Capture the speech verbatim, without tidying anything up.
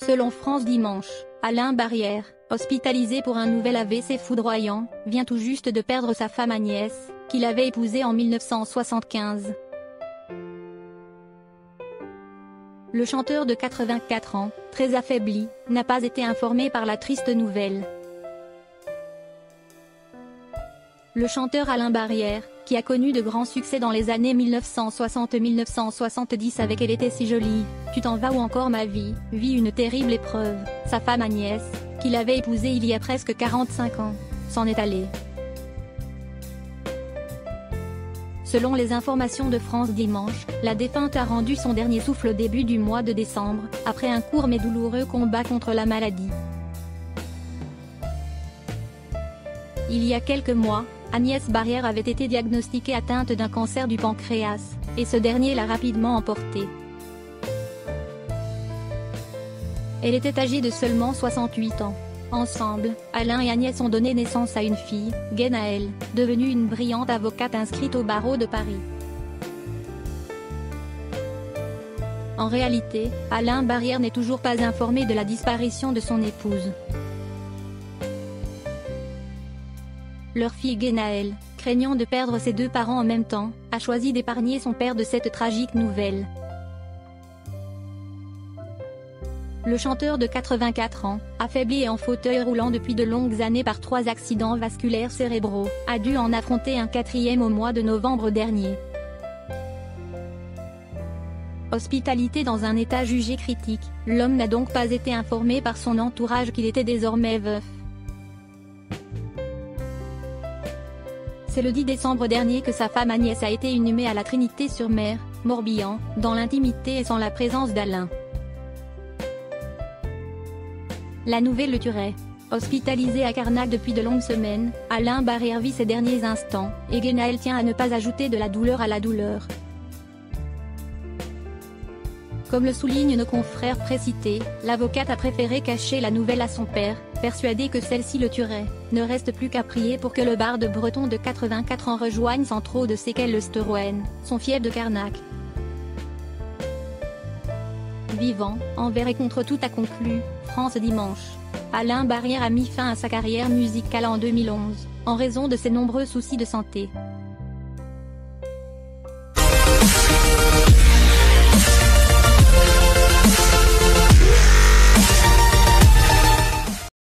Selon France Dimanche, Alain Barrière, hospitalisé pour un nouvel A V C foudroyant, vient tout juste de perdre sa femme Agnès, qu'il avait épousée en mille neuf cent soixante-quinze. Le chanteur de quatre-vingt-quatre ans, très affaibli, n'a pas été informé par la triste nouvelle. Le chanteur Alain Barrière, qui a connu de grands succès dans les années mille neuf cent soixante à mille neuf cent soixante-dix avec Elle était si jolie, Tu t'en vas ou encore Ma vie, vit une terrible épreuve. Sa femme Agnès, qu'il avait épousée il y a presque quarante-cinq ans, s'en est allée. Selon les informations de France Dimanche, la défunte a rendu son dernier souffle au début du mois de décembre, après un court mais douloureux combat contre la maladie. Il y a quelques mois, Agnès Barrière avait été diagnostiquée atteinte d'un cancer du pancréas, et ce dernier l'a rapidement emportée. Elle était âgée de seulement soixante-huit ans. Ensemble, Alain et Agnès ont donné naissance à une fille, Guénaëlle, devenue une brillante avocate inscrite au barreau de Paris. En réalité, Alain Barrière n'est toujours pas informé de la disparition de son épouse. Leur fille Guénaëlle, craignant de perdre ses deux parents en même temps, a choisi d'épargner son père de cette tragique nouvelle. Le chanteur de quatre-vingt-quatre ans, affaibli et en fauteuil roulant depuis de longues années par trois accidents vasculaires cérébraux, a dû en affronter un quatrième au mois de novembre dernier. Hospitalité dans un état jugé critique, l'homme n'a donc pas été informé par son entourage qu'il était désormais veuf. C'est le dix décembre dernier que sa femme Agnès a été inhumée à la Trinité-sur-Mer, Morbihan, dans l'intimité et sans la présence d'Alain. La nouvelle le tuerait. Hospitalisé à Carnac depuis de longues semaines, Alain Barrière vit ses derniers instants, et Guénaëlle tient à ne pas ajouter de la douleur à la douleur. Comme le soulignent nos confrères précités, l'avocate a préféré cacher la nouvelle à son père, persuadé que celle-ci le tuerait. Ne reste plus qu'à prier pour que le barde breton de quatre-vingt-quatre ans rejoigne sans trop de séquelles le Stéroène, son fief de Carnac. Vivant, envers et contre tout a conclu, France Dimanche. Alain Barrière a mis fin à sa carrière musicale en deux mille onze, en raison de ses nombreux soucis de santé.